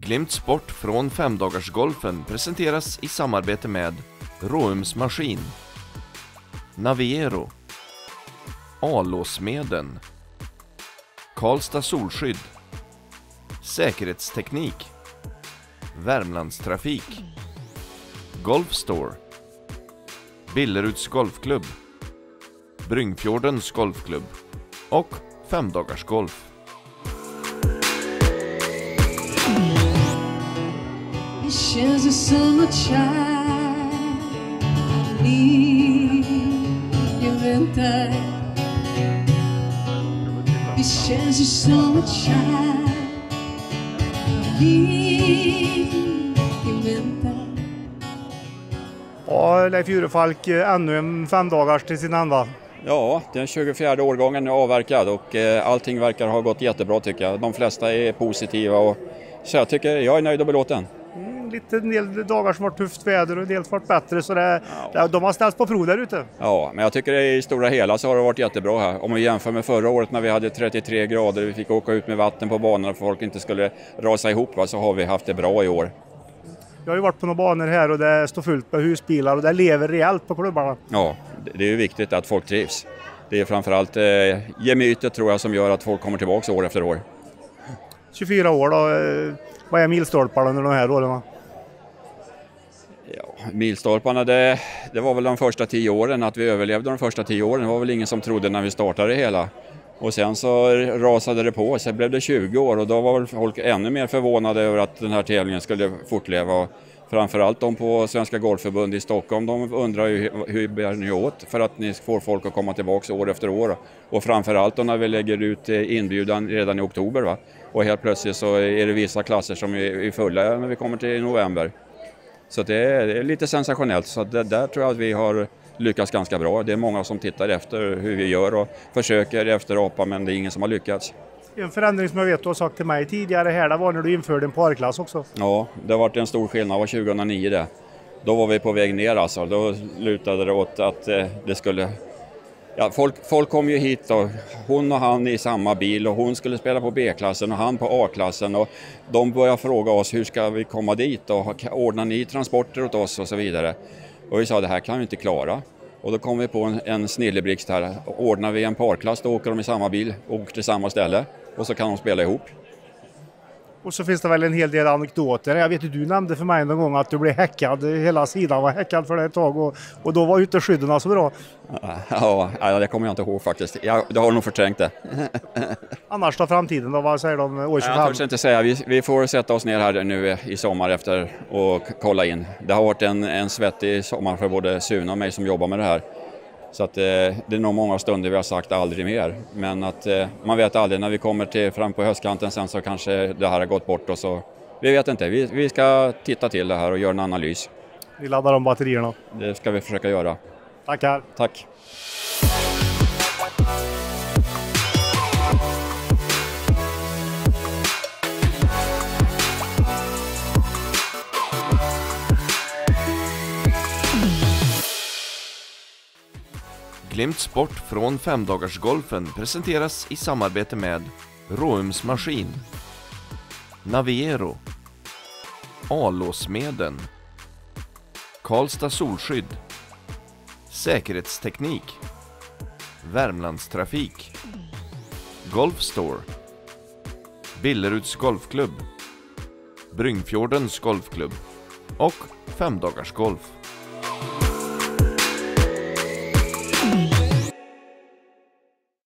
Glimt Sport från femdagarsgolfen presenteras i samarbete med Råums Maskin, Naviero, Alåsmeden, Karlstad Solskydd, Säkerhetsteknik, Värmlandstrafik, Golfstore, Billeruds Golfklubb, Bryngfjordens Golfklubb och femdagarsgolf. Det känns ju som att kärleken väntar. Det känns ju som att kärleken väntar. Ja, Leif Jurefalk, ännu en femdagars till sin ända. Ja, den 24 årgången är avverkad och allting verkar ha gått jättebra tycker jag. De flesta är positiva och så jag tycker jag är nöjd och belåten. En del dagar som var tufft väder och en del som varit bättre så de har ställts på prov där ute. Ja, men jag tycker i stora hela så har det varit jättebra här. Om vi jämför med förra året när vi hade 33 grader och vi fick åka ut med vatten på banorna för att folk inte skulle rasa ihop så har vi haft det bra i år. Jag har ju varit på några banor här och det står fullt med husbilar och det lever rejält på klubbarna. Ja, det är ju viktigt att folk trivs. Det är framförallt gemytet tror jag som gör att folk kommer tillbaka år efter år. 24 år då, vad är milstolparna under de här åren? Ja, milstolparna det var väl de första 10 åren, att vi överlevde de första 10 åren. Det var väl ingen som trodde när vi startade det hela. Och sen så rasade det på, sen blev det 20 år och då var väl folk ännu mer förvånade över att den här tävlingen skulle fortleva. Framförallt de på Svenska Golfförbund i Stockholm, de undrar ju hur bär ni åt för att ni får folk att komma tillbaka år efter år. Och framförallt då när vi lägger ut inbjudan redan i oktober va. Och helt plötsligt så är det vissa klasser som är fulla när vi kommer till november. Så det är lite sensationellt, så där tror jag att vi har lyckats ganska bra. Det är många som tittar efter hur vi gör och försöker efterapa, men det är ingen som har lyckats. En förändring som jag vet du har sagt till mig tidigare här, det var när du införde en parklass också. Ja, det har varit en stor skillnad, var 2009 det. Då var vi på väg ner alltså, då lutade det åt att det skulle... Ja, folk kom ju hit och hon och han i samma bil och hon skulle spela på B-klassen och han på A-klassen och de började fråga oss hur ska vi komma dit och ordnar ni transporter åt oss och så vidare. Och vi sa det här kan vi inte klara. Och då kom vi på en snilleblixt här. Ordnar vi en parklass då åker de i samma bil, åker till samma ställe och så kan de spela ihop. Och så finns det väl en hel del anekdoter. Jag vet att du nämnde för mig någon gång att du blev häckad. Hela sidan var häckad för det ett tag och då var inte skydden så bra. Ja, det kommer jag inte ihåg faktiskt. Jag har nog förträngt det. Annars då framtiden då? Vad säger de år 25? Jag törs inte säga. Vi får sätta oss ner här nu i sommar efter och kolla in. Det har varit en svettig sommar för både Sune och mig som jobbar med det här. Så att det är nog många stunder vi har sagt aldrig mer. Men att man vet aldrig när vi kommer fram på höstkanten sen så kanske det här har gått bort. Och så, vi vet inte, vi ska titta till det här och göra en analys. Vi laddar om batterierna. Det ska vi försöka göra. Tackar. Tack. Glimt Sport från femdagarsgolfen presenteras i samarbete med Råums Maskin, Naviero, Alåsmeden, Karlstad Solskydd, Säkerhetsteknik, Värmlandstrafik, Golfstore, Billeruds Golfklubb, Bryngfjordens Golfklubb och femdagarsgolf.